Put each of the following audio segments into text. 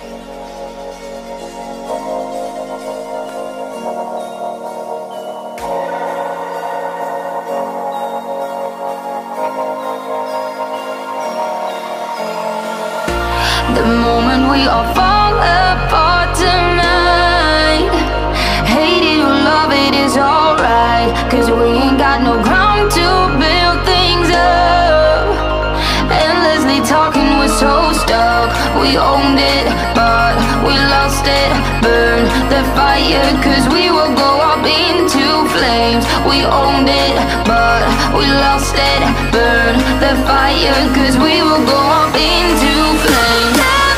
The moment we all fall apart tonight, hate it or love it is alright, 'cause we ain't got no ground to build things up. Endlessly talking, we're so stuck. We owned it, but we lost it. Burn the fire, 'cause we will go up into flames. We owned it, but we lost it. Burn the fire, 'cause we will go up into flames.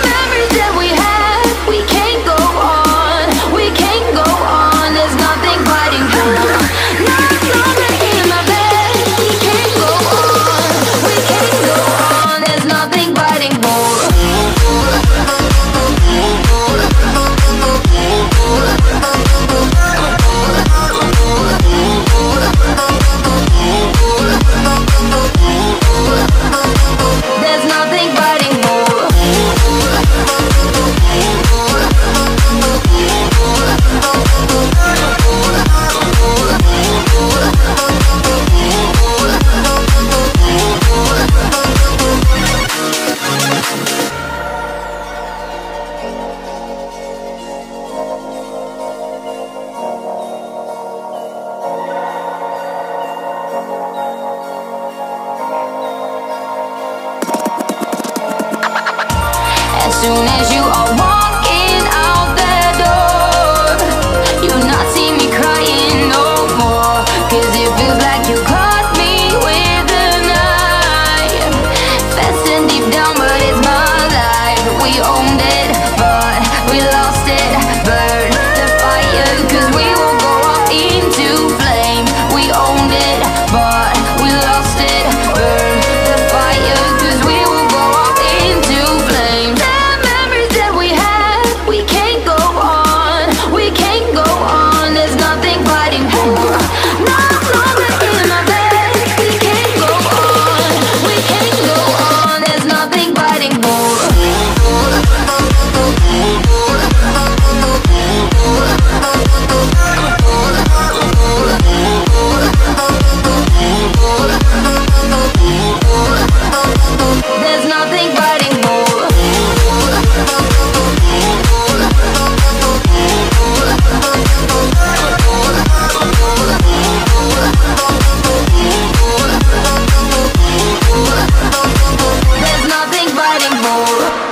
As soon as you are walking out that door, you'll not see me crying no more, 'cause it feels like you caught me with a knife. Fast and deep down, but it's my life. We owned it, but we lost it. Burn the fire, 'cause we will go up into flame. We owned it, but we lost it. Burn the fire, 'cause we will go up into flame. There's nothing fighting for.